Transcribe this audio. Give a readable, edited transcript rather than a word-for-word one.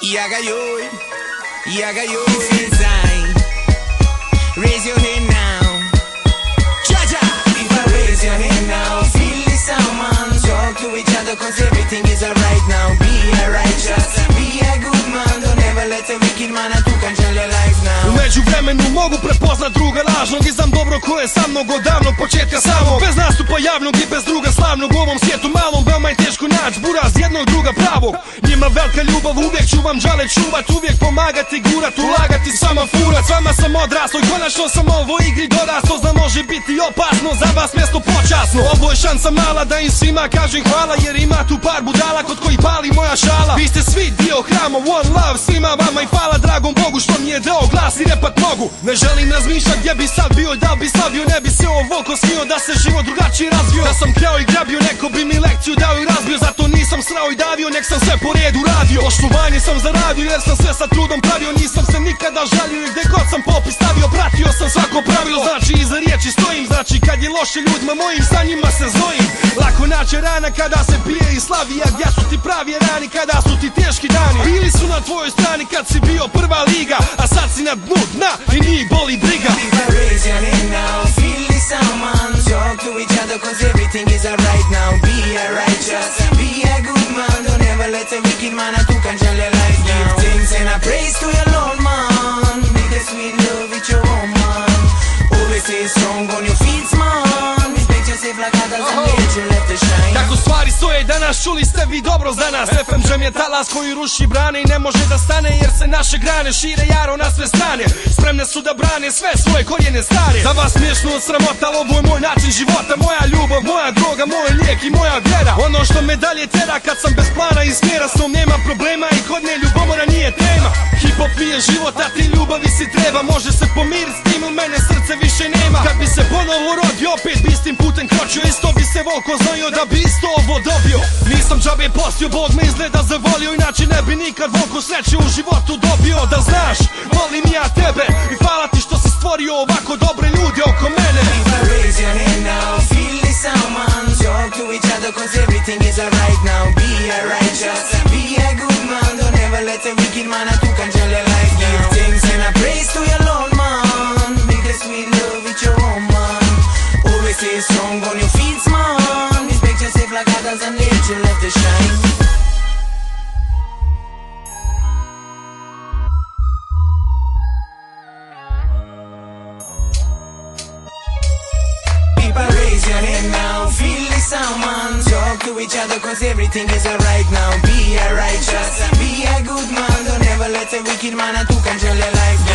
Y haga yo design. Raise your hand now. Cha-cha. People raise your hand now. Feel the sound, man. Talk to each other cause everything is alright now. Be a righteous, be a good man. Don't ever let a wicked man to control your life now. U međuvremenu mogu prepoznat druga lažnog i znam dobro ko je sa mnog od davnog početka samo. Bez nastupa javnog i bez druga slavnog u ovom svijetu malom veoma je teško naći buraz jednog druga pravog. Njima velika ljubav, uvijek ću vam žale čuvat, uvijek pomagati, gurat, ulagati, sama furat. S vama sam odraslo i konačno sam ovoj igri doraslo. Znam može biti opasno, za vas mjesto počasno. Ovo je šansa mala da im svima kažem hvala, jer ima tu par budala kod koji pali moja šala. Vi ste svi dio hrama, one love, svima vama i hvala dragom Bogu što mi je dao glas i repat mogu. Ne želim razmišljat gdje bi sad bio i da bi slavio, ne bi se ovo smio da se život drugačije razvio. Da sam kreo i grabio, neko bi mi lekciju dao i razbio, zato nisam srao i davio, nek sam sve po redu radio. Poštovanje sam zaradio jer sam sve sa trudom pravio, nisam se nikada žalio i gdje god sam popis stavio, pratio sam svako pravilo. Znači iza riječi stojim, znači kad je loše ljudima mojim, sa njima se znojim. Lako naće rana kada se pije i slavi, a gdje su ti pravi rani kada su ti teški dani? Bili su na tvojoj strani kad si bio prva liga, a sad si na dnu dna i njih boli briga. People raise your hand now, feel the sound, man. Talk to each other cause everything is alright now. Be a righteous, be a good man. Don't ever let a wicked man to control your life now. Give thanks and a praise to your Lord, man. Be the sweet love with your own man. Always stay strong on your feet, man. Respect yourself like others and let your left to shine. Kako stvari stoje danas, čuli ste vi dobro za nas. FMŽ je talas koji ruši brane i ne može da stane, jer se naše grane šire jaro na sve strane. Spremne su da brane sve svoje korijene stare. Za vas smiješno od sramota, ovo je moj način života, moja ljubav, moja droga, moj lijek i moja vjera. Ono što me dalje tera kad sam bez plana i smjera, s njom nema problema i kod nje ljubomora nije tema. Hip hop nije život, a ti ljubavi si treba, može se pomirit s tim, u mene srce više nema. Kad bi se ponovo rodio, opet bi s tim putem kročio, isto bi se volko znojio da bi isto ovo dobio. Nisam džabe postio, Bog me izgleda zavolio, inače ne bi nikad volko sreće u životu dobio. Da znaš, volim ja tebe i hvala ti što si stvorio ovako dobre ljude oko mene. People raise your hand now, feel the sound, man. Talk to each other cause everything is alright now. Be a righteous, be a good man. Don't ever let a wicked man to control your life now. Give thanks and a praise to your Lord, man. Make the sweet love with your own man. Always stay strong on your feet, man. Respect yourself like others and let your left to shine. People raise your hand now, feel the sound, man. Talk to each other cause everything is alright now. Be a righteous, be a good man. Don't ever let a wicked man to control your life.